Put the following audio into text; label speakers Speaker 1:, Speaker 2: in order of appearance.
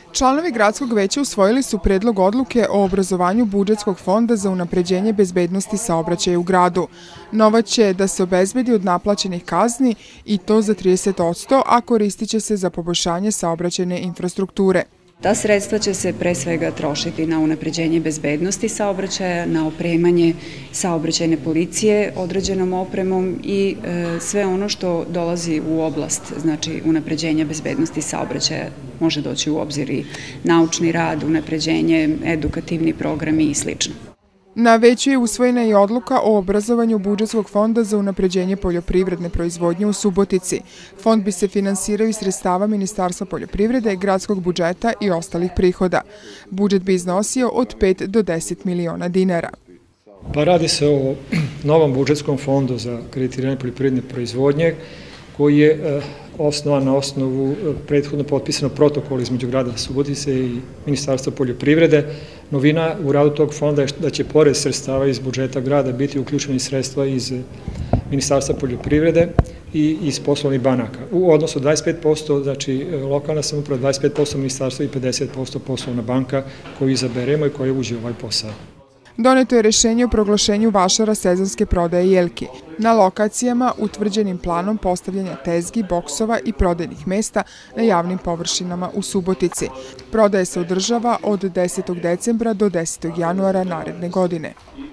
Speaker 1: Članovi Gradskog veća usvojili su predlog odluke o obrazovanju budžetskog fonda za unapređenje bezbednosti saobraćaja u gradu. Novac će da se obezbedi od naplaćenih kazni i to za 30%, a koristit će se za poboljšanje saobraćajne infrastrukture.
Speaker 2: Ta sredstva će se pre svega trošiti na unapređenje bezbednosti saobraćaja, na opremanje saobraćajne policije određenom opremom i sve ono što dolazi u oblast, znači unapređenja bezbednosti saobraćaja, može doći u obzir i naučni rad, unapređenje, edukativni programi i sl.
Speaker 1: Na veću je usvojena i odluka o obrazovanju budžetskog fonda za unapređenje poljoprivredne proizvodnje u Subotici. Fond bi se finansirao iz sredstava Ministarstva poljoprivrede, gradskog budžeta i ostalih prihoda. Budžet bi iznosio od 5 do 10 miliona dinara.
Speaker 3: Radi se o novom budžetskom fondu za kreditiranje poljoprivredne proizvodnje koji je osnovan na osnovu prethodno potpisanog protokola između grada Subotice i Ministarstva poljoprivrede. Novina u radu tog fonda je da će pored sredstava iz budžeta grada biti uključeni sredstva iz Ministarstva poljoprivrede i iz poslovnih banaka. U odnosu 25%, znači lokalna samouprava, 25% ministarstva i 50% poslovna banka koju izaberemo i koja uđe u ovaj posao.
Speaker 1: Doneto je rešenje o proglašenju vašara sezonske prodaje jelki na lokacijama utvrđenim planom postavljanja tezgi, boksova i prodajnih mesta na javnim površinama u Subotici. Prodaja se održava od 10. decembra do 10. januara naredne godine.